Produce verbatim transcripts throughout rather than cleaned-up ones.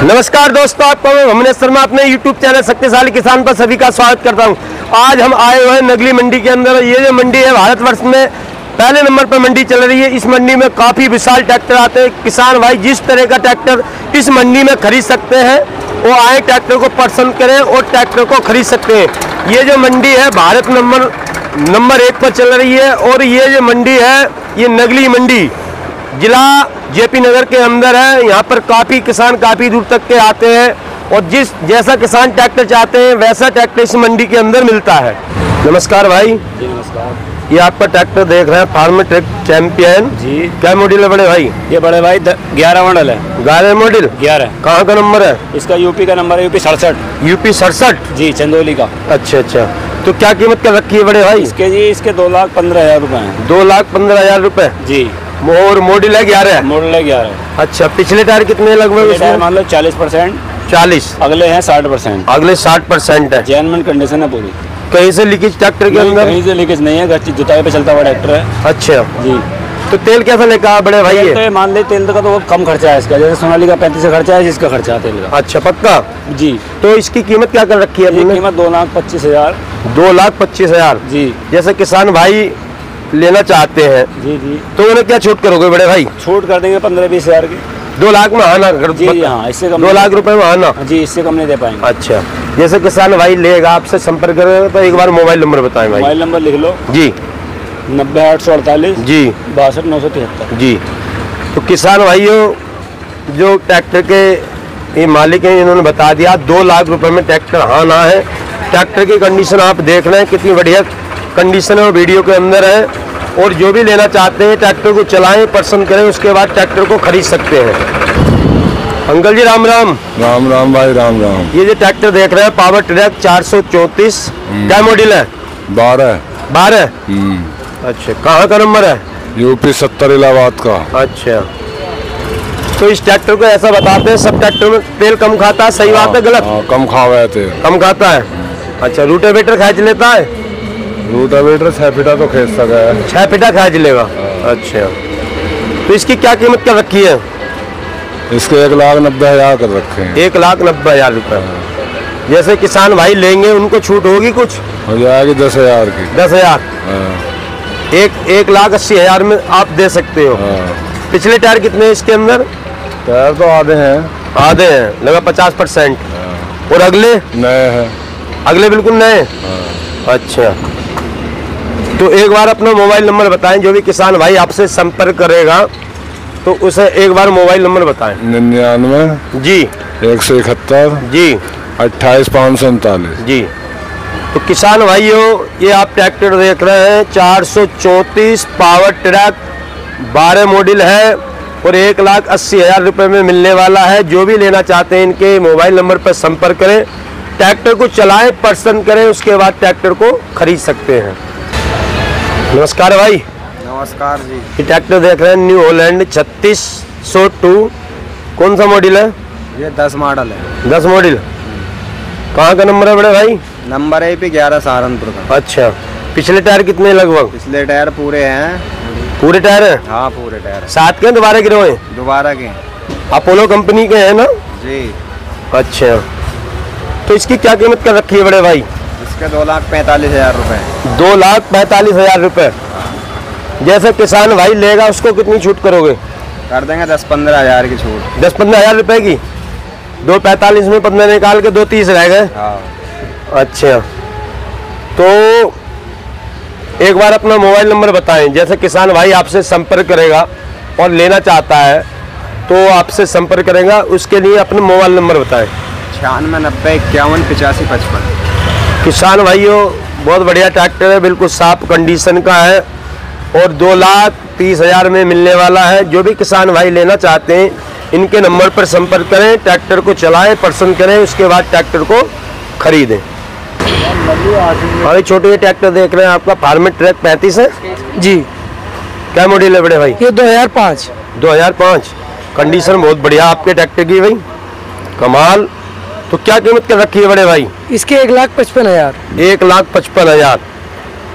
नमस्कार दोस्तों, आपको मैं भुवनेश शर्मा अपने यूट्यूब चैनल शक्तिशाली किसान पर सभी का स्वागत करता हूं। आज हम आए हुए हैं नगली मंडी के अंदर। ये जो मंडी है भारतवर्ष में पहले नंबर पर मंडी चल रही है। इस मंडी में काफ़ी विशाल ट्रैक्टर आते हैं। किसान भाई जिस तरह का ट्रैक्टर इस मंडी में खरीद सकते हैं वो आए, ट्रैक्टर को पसंद करें और ट्रैक्टर को खरीद सकते हैं। ये जो मंडी है भारत नंबर नंबर एक पर चल रही है और ये जो मंडी है ये नगली मंडी जिला जेपी नगर के अंदर है। यहाँ पर काफ़ी किसान काफ़ी दूर तक के आते हैं और जिस जैसा किसान ट्रैक्टर चाहते हैं वैसा ट्रैक्टर इस मंडी के अंदर मिलता है। नमस्कार भाई। जी नमस्कार। ये आपका ट्रैक्टर देख रहे हैं फार्म ट्रैक चैंपियन जी। क्या मॉडल है बड़े भाई? ये बड़े भाई ग्यारह मॉडल है। ग्यारह मॉडल ग्यारह। कहाँ का नंबर है? इसका यूपी का नंबर है, यूपी सड़सठ। यूपी सड़सठ जी, चंदौली का। अच्छा अच्छा, तो क्या कीमत कर रखी है बड़े भाई? इसके जी इसके दो लाख पंद्रह हजार रुपए हैं। दो लाख पंद्रह हजार रुपए जी। और मॉडल है ग्यारह? मॉडल है ग्यारह। अच्छा, पिछले टायर कितने लगभग? टायर मान लो चालीस परसेंट, चालीस, अगले हैं साठ परसेंट। अगले साठ परसेंट है। जेन्युइन कंडीशन है पूरी। कहीं से लीकेज ट्रैक्टर के अंदर? कहीं से लीकेज नहीं है, घर जुताई पे चलता हुआ ट्रैक्टर है। अच्छा जी। तो तेल कैसा लेकर आ बड़े भाई? तो मान ले तेल का तो कम खर्चा है इसका, जैसे सोनाली का पैंतीस का खर्चा है, जिसका खर्चा है तेल का। अच्छा पक्का जी। तो इसकी कीमत क्या कर रखी है? कीमत दो लाख पच्चीस हजार। दो लाख पच्चीस हजार जी। जैसे किसान भाई लेना चाहते हैं जी जी, तो उन्हें क्या छूट करोगे बड़े भाई? छूट कर देंगे पंद्रह बीस हजार की। दो लाख में आना? जी हाँ, इससे कम दो लाख रुपए में आना? जी, इससे कम नहीं दे पाएंगे। अच्छा, जैसे किसान भाई लेगा आपसे संपर्क करेगा तो एक बार मोबाइल नंबर बताएं भाई। मोबाइल नंबर लिख लो जी। नब्बे आठ सौ अड़तालीस जी बासठ नौ सौ तिहत्तर। जी। तो किसान भाइयों जो ट्रैक्टर के ये मालिक हैं इन्होंने बता दिया दो लाख रुपए में ट्रैक्टर हाँ ना है। ट्रैक्टर की कंडीशन आप देख रहे हैं कितनी बढ़िया कंडीशन है, वो वीडियो के अंदर है। और जो भी लेना चाहते हैं ट्रैक्टर को चलाएं, पसंद करें, उसके बाद ट्रैक्टर को खरीद सकते हैं। अंकल जी राम राम। राम राम भाई, राम राम। ये जो ट्रैक्टर देख रहे हैं पावर ट्रैक चार सौ चौंतीस, क्या मॉडल है? बारह। बारह। अच्छा, कहाँ का नंबर है? यूपी सत्तर इलाहाबाद का। अच्छा, तो इस ट्रैक्टर को ऐसा बताते हैं सब ट्रैक्टर में तेल कम खाता है, सही बात है गलत? हाँ, कम खावे थे। कम खाता है। अच्छा, रूटावेटर खींच लेता है? रूटावेटर छह फीटा तो खींच सका है। छह फीटा खींच लेगा। अच्छा, तो इसकी क्या कीमत कर रखी है? इसके एक लाख नब्बे हजार कर रखे हैं। एक लाख नब्बे हजार रुपए। जैसे किसान भाई लेंगे उनको छूट होगी कुछ? हो जाएगी दस हजार की। दस हजार एक एक लाख अस्सी हजार में आप दे सकते हो। पिछले टायर कितने हैं इसके अंदर? टायर तो आधे हैं। आधे हैं, लगा पचास परसेंट। और अगले? नए हैं। अगले बिल्कुल नए। अच्छा, तो एक बार अपना मोबाइल नंबर बताएं, जो भी किसान भाई आपसे संपर्क करेगा तो उसे एक बार मोबाइल नंबर बताएं। निन्यानवे जी एक सौ इकहत्तर जी अट्ठाईस पाँच सौ उनतालीस। जी। तो किसान भाइयों ये आप ट्रैक्टर देख रहे हैं चार सौ चौंतीस पावर ट्रैक बारह मॉडल है और एक लाख अस्सी हजार रुपये में मिलने वाला है। जो भी लेना चाहते हैं इनके मोबाइल नंबर पर संपर्क करें, ट्रैक्टर को चलाएं, पसंद करें, उसके बाद ट्रैक्टर को खरीद सकते हैं। नमस्कार भाई। नमस्कार जी। ये ट्रैक्टर देख रहे हैं न्यू हॉलैंड छत्तीस सौ टू, कौन सा मॉडल है? ये दस मॉडल है। दस मॉडल। कहाँ का नंबर है बड़े भाई? नंबर है पे ग्यारह सहारनपुर का। अच्छा, पिछले टायर कितने लगभग? पिछले टायर पूरे हैं। पूरे टायर हैं? हाँ पूरे टायर। सात के दोबारा गिरो हैं? दोबारा के। अपोलो कंपनी के हैं ना? जी। अच्छा, तो इसकी क्या कीमत कर रखी है बड़े भाई? इसके दो लाख पैंतालीस हजार रुपए। दो लाख पैंतालीस हजार रुपए। जैसे किसान भाई लेगा उसको कितनी छूट करोगे? कर देंगे दस पंद्रह हजार की छूट। दस पंद्रह हजार रुपए की? दो पैंतालीस में पंद्रह निकाल के दो तीस रह गए। हाँ। अच्छा, तो एक बार अपना मोबाइल नंबर बताएं। जैसे किसान भाई आपसे संपर्क करेगा और लेना चाहता है तो आपसे संपर्क करेगा, उसके लिए अपना मोबाइल नंबर बताएं। छियानवे नब्बे इक्यावन पिचासी पचपन। किसान भाइयों बहुत बढ़िया ट्रैक्टर है, बिल्कुल साफ कंडीशन का है और दो लाख तीस हजार में मिलने वाला है। जो भी किसान भाई लेना चाहते हैं इनके नंबर पर संपर्क करें, ट्रैक्टर को चलाएं, पसंद करें, उसके बाद ट्रैक्टर को खरीदें। अरे छोटे ये ट्रैक्टर देख रहे हैं आपका फार्म ट्रैक पैंतीस है जी। क्या मॉडल है बड़े भाई? ये दो हजार पाँच। दो हजार पाँच। कंडीशन बहुत बढ़िया आपके ट्रैक्टर की भाई, कमाल। तो क्या कीमत कर रखी है बड़े भाई? इसके एक लाख पचपन हजार। एक लाख पचपन हजार।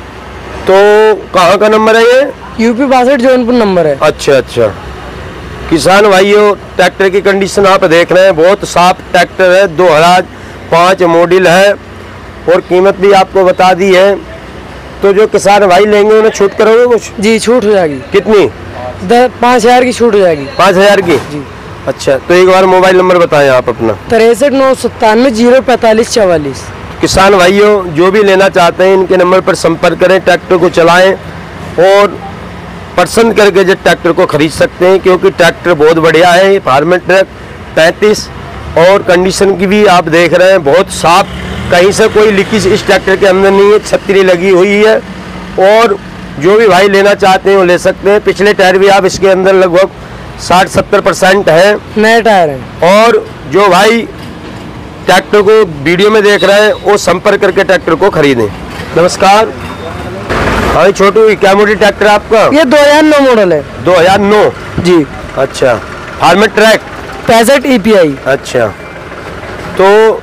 तो कहाँ का नंबर है ये? यूपी बासठ जौनपुर नंबर है। अच्छा अच्छा, किसान भाइयों, ट्रैक्टर की कंडीशन आप देख रहे हैं, बहुत साफ ट्रैक्टर है, दो हज़ार पाँच मॉडल है और कीमत भी आपको बता दी है। तो जो किसान भाई लेंगे उन्हें छूट करोगे कुछ? जी छूट हो जाएगी, कितनी? पाँच हजार की छूट हो जाएगी। पाँच हजार की जी। अच्छा, तो एक बार मोबाइल नंबर बताएं आप अपना। तिरसठ नौ सत्तानवे जीरो पैंतालीस चवालीस। किसान भाइयों, जो भी लेना चाहते हैं इनके नंबर पर संपर्क करें, ट्रैक्टर को चलाएं और पसंद करके जो ट्रैक्टर को खरीद सकते हैं, क्योंकि ट्रैक्टर बहुत बढ़िया है। फार्मर ट्रक पैंतीस और कंडीशन की भी आप देख रहे हैं, बहुत साफ, कहीं से कोई लीकेज इस ट्रैक्टर के अंदर नहीं है, छतरी लगी हुई है और जो भी भाई लेना चाहते हैं वो ले सकते हैं। पिछले टायर भी आप इसके अंदर लगभग साठ सत्तर परसेंट है, नए टायर हैं। और जो भाई ट्रैक्टर को वीडियो में देख रहे हैं वो संपर्क करके ट्रैक्टर को खरीदें। नमस्कार भाई, छोटू क्या मॉडल ट्रैक्टर है आपका? ये दो हजार नौ मॉडल है। दो हज़ार नौ? जी। अच्छा, फार्मर ट्रैक पैंसठ ई पी आई। अच्छा, तो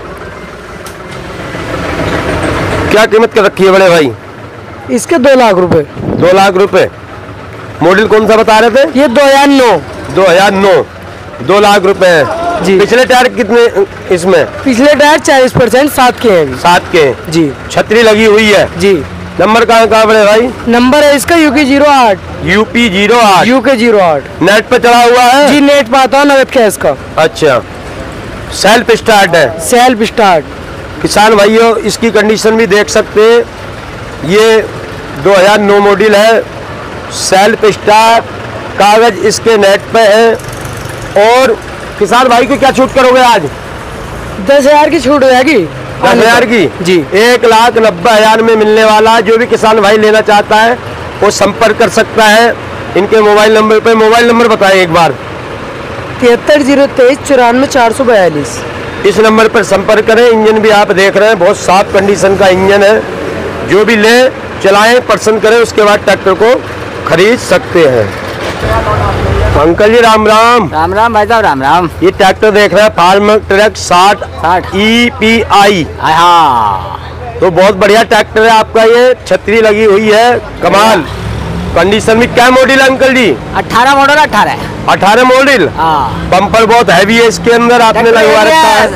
क्या कीमत कर रखी है बड़े भाई? इसके दो लाख रुपए। दो लाख रुपए। मॉडल कौन सा बता रहे थे? ये दो हजार नौ। दो हजार नौ, दो लाख रुपए है जी। पिछले टायर कितने इसमें? पिछले टायर चालीस परसेंट सात के हैं। सात के जी। छतरी लगी हुई है जी। नंबर कहाँ कहाँ बड़े भाई? नंबर है इसका यूके जीरो आठ। यूपी जीरो आठ। यूके जीरो आठ। नेट पे चढ़ा हुआ है? जी नेट पे आता है, नगद कैश का। अच्छा, सेल्फ स्टार्ट है? Self start. किसान भाइयों, इसकी कंडीशन भी देख सकते हैं, ये दो हज़ार नौ मॉडल है, सेल्फ स्टार्ट, कागज इसके नेट पे है। और किसान भाई को क्या छूट करोगे आज? दस हजार की छूट हो जाएगी। दस हजार की? जी। एक लाख नब्बे हजार में मिलने वाला है। जो भी किसान भाई लेना चाहता है वो संपर्क कर सकता है इनके मोबाइल नंबर पे। मोबाइल नंबर बताएं एक बार। तिहत्तर जीरो तेईस चौरानवे चार सौ बयालीस। इस नंबर पर संपर्क करें। इंजन भी आप देख रहे हैं, बहुत साफ कंडीशन का इंजन है। जो भी ले, चलाएं, पसंद करें, उसके बाद ट्रैक्टर को खरीद सकते हैं। अंकल जी राम राम। राम राम भाई साहब, राम राम। ये ट्रैक्टर देख रहे हैं, फार्मर ट्रक साठ साठ ई पी आई। हाँ, तो बहुत बढ़िया ट्रैक्टर है आपका, ये छतरी लगी हुई है, कमाल कंडीशन में। क्या मॉडल है अंकल जी? अठारह मॉडल। अठारह अठारह मॉडल। हाँ। बम्पर बहुत हैवी है इसके अंदर, आपने लगवा रखा है।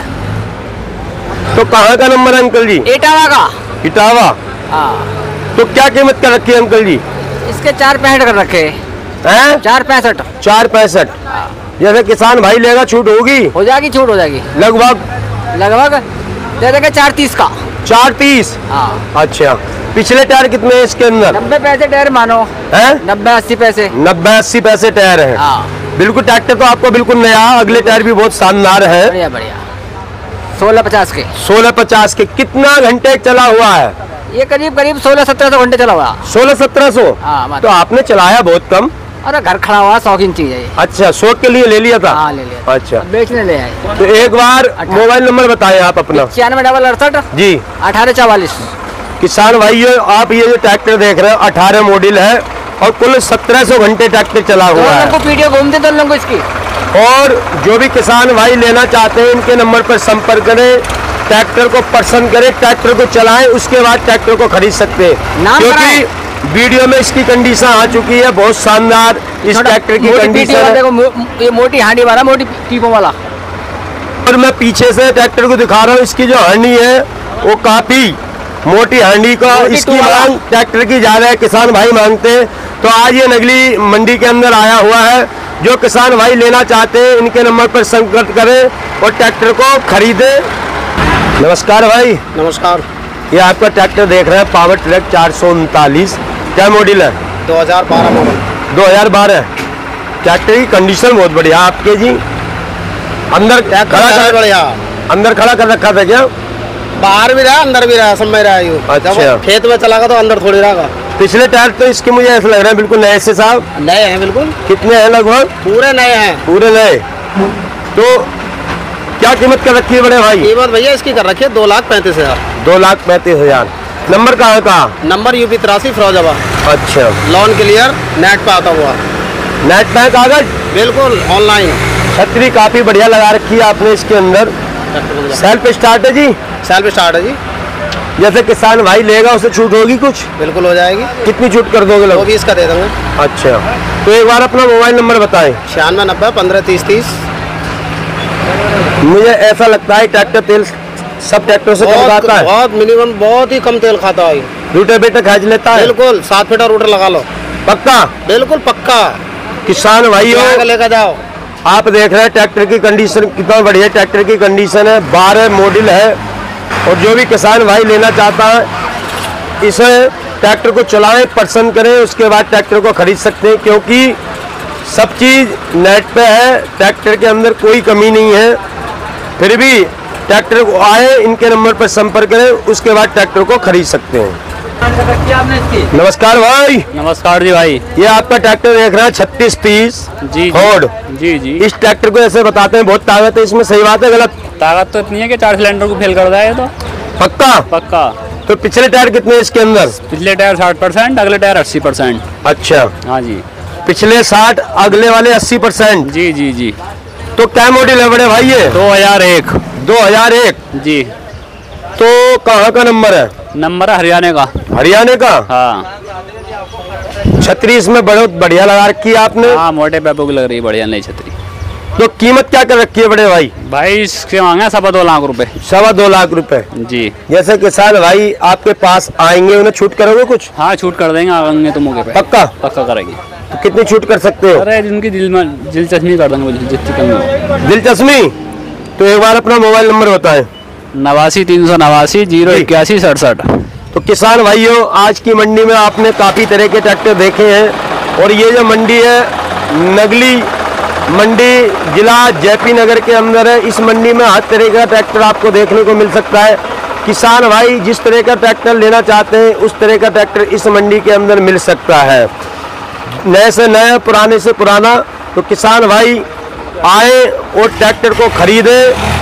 तो कहाँ का नंबर है अंकल जी? इटावा का। इटावा। हाँ। तो क्या कीमत कर रखी है अंकल जी? इसके चार पैंसठ कर रखे हैं? चार पैंसठ। चार पैंसठ। जैसे किसान भाई लेगा छूट होगी? हो जाएगी, छूट हो जाएगी लगभग लगभग दे देंगे चार तीस का। चार तीस? हाँ। अच्छा, पिछले टायर कितने हैं इसके अंदर? नब्बे पैसे टायर मानो हैं? नब्बे अस्सी पैसे। नब्बे अस्सी पैसे टायर है। हाँ। बिल्कुल ट्रैक्टर तो आपको बिल्कुल नया, अगले टायर भी बहुत शानदार है। बढ़िया बढ़िया। सोलह पचास के। सोलह पचास के। कितना घंटे चला हुआ है? ये करीब करीब सोलह सत्रह सौ घंटे चला हुआ। सोलह सत्रह सौ? हाँ। तो आपने चलाया बहुत कम। अरे घर खड़ा हुआ, शौकीन चीज है ये। अच्छा, शौक के लिए ले लिया था? हाँ, ले लिया। अच्छा, बेचने ले आए। तो एक बार मोबाइल नंबर बताएं आप अपना। छियानवे डबल अड़सठ जी। अठारह चवालीस। किसान भाइयों, आप ये जो ट्रैक्टर देख रहे हैं अठारह मॉडल है और कुल सत्रह सौ घंटे ट्रैक्टर चला हुआ है। को वीडियो घूमते दोनों लोगों को इसकी। और जो भी किसान भाई लेना चाहते हैं इनके नंबर पर संपर्क करें, ट्रैक्टर को पसंद करें, ट्रैक्टर को चलाएं, उसके बाद ट्रैक्टर को खरीद सकते हैं। क्योंकि वीडियो में इसकी कंडीशन आ चुकी है, बहुत शानदार इस ट्रैक्टर की कंडीशन है। देखो, ये मोटी हांडी वाला, मोटी टीपों वाला। और मैं पीछे से ट्रैक्टर को दिखा रहा हूँ, इसकी जो हांडी है वो काफी मोटी हांडी का, इसकी मांग ट्रैक्टर की ज्यादा है, किसान भाई मांगते हैं। तो आज ये नगली मंडी के अंदर आया हुआ है। जो किसान भाई लेना चाहते हैं इनके नंबर पर संपर्क करें और ट्रैक्टर को खरीदें। नमस्कार भाई। नमस्कार। ये आपका ट्रैक्टर देख रहे हैं, पावर ट्रैक चार सौ उनतालीस। क्या मॉडल है? दो हज़ार बारह मॉडल। दो हज़ार बारह। ट्रैक्टर की कंडीशन बहुत बढ़िया आपके जी। अंदर खड़ा कर बढ़िया। अंदर खड़ा कर रखा था क्या? बाहर भी रहा, अंदर भी रहा, सब में रहा यूं। अच्छा। जब खेत में चला गया तो अंदर थोड़ी रहा। पिछले टायर तो इसके मुझे ऐसा लग रहा है बिल्कुल नए से साहब। नए हैं बिल्कुल। कितने हैं लगभग? पूरे नए हैं। पूरे नए। तो क्या कीमत कर रखी है बड़े भाई? कीमत भैया इसकी कर रखी है दो लाख पैंतीस हजार। दो लाख पैंतीस हजार। नंबर कहाँ का? नंबर यूपी तिरासी फिरोजाबाद। अच्छा, लोन क्लियर, नेट पे आता हुआ। नेट पे कागज बिल्कुल ऑनलाइन। छतरी काफी बढ़िया लगा रखी है आपने इसके अंदर। सेल्फ स्टार्ट है जी? सेल्फ स्टार्ट है जी। जैसे किसान भाई लेगा उसे छूट होगी कुछ? बिल्कुल हो जाएगी, कितनी छूट कर दोगे वो लोग? भी इसका दे देंगे। अच्छा, तो एक बार अपना मोबाइल नंबर बताएं। छियानवे नब्बे पंद्रह तीस तीस। मुझे ऐसा लगता है ट्रैक्टर तेल सब ट्रैक्टर से कम बहुत खाता है। बहुत मिनिमम बहुत ही कम तेल खाता है। रूटर बेटर खाज लेता है? बिल्कुल सात फीटा रूटर लगा लो। पक्का? बिल्कुल पक्का। किसान भाइयों आगे लेकर जाओ। आप देख रहे हैं ट्रैक्टर की कंडीशन कितना बढ़िया ट्रैक्टर की कंडीशन है, बारह मॉडल है। और जो भी किसान भाई लेना चाहता है इसे ट्रैक्टर को चलाएं, पसंद करें, उसके बाद ट्रैक्टर को खरीद सकते हैं, क्योंकि सब चीज़ नेट पे है, ट्रैक्टर के अंदर कोई कमी नहीं है। फिर भी ट्रैक्टर को आए, इनके नंबर पर संपर्क करें, उसके बाद ट्रैक्टर को खरीद सकते हैं। नमस्कार भाई। नमस्कार जी भाई। ये आपका ट्रैक्टर देख रहे हैं छत्तीस तीस जी फोर्ड। जी जी। इस ट्रैक्टर को ऐसे बताते हैं बहुत ताकत है इसमें, सही बात है गलत? ताकत तो इतनी है कि चार सिलेंडर को फेल कर रहा है। तो पक्का? पक्का। तो पिछले टायर कितने हैं इसके अंदर? पिछले टायर साठ परसेंट, अगले टायर अस्सी परसेंट। अच्छा, हाँ जी। पिछले साठ, अगले वाले अस्सी परसेंट। जी जी जी। तो क्या मॉडल है बड़े भाई ये? दो हजार एक। दो हजार एक। जी। तो कहाँ का नंबर है? नंबर है हरियाणा का। हरियाणा का? हाँ छतरी इसमें बहुत बढ़िया लगा रखी है आपने। हाँ, मोटे पैपों की लग रही है, बढ़िया नई छतरी। तो कीमत क्या कर रखी है बड़े भाई? भाई इसके मांगे सवा दो लाख रुपए। सवा दो लाख रुपए। जी। जैसे किसान भाई आपके पास आएंगे उन्हें छूट करोगे कुछ? हाँ, छूट कर देंगे, आएंगे तो मौके पे। पक्का? पक्का करेंगे। तो कितनी छूट कर सकते हो? अरे जिनकी दिल में दिलचस्पी कर देंगे, जितनी कमी हो। दिलचस्पी? तो एक बार अपना मोबाइल नंबर बताएं। नवासी तीन सौ नवासी जीरो इक्यासी सड़सठ। तो किसान भाइयों, आज की मंडी में आपने काफ़ी तरह के ट्रैक्टर देखे हैं, और ये जो मंडी है नगली मंडी जिला जयपी नगर के अंदर है। इस मंडी में हर तरह का ट्रैक्टर आपको देखने को मिल सकता है। किसान भाई जिस तरह का ट्रैक्टर लेना चाहते हैं उस तरह का ट्रैक्टर इस मंडी के अंदर मिल सकता है, नए से नया, पुराने से पुराना। तो किसान भाई आए और ट्रैक्टर को खरीदें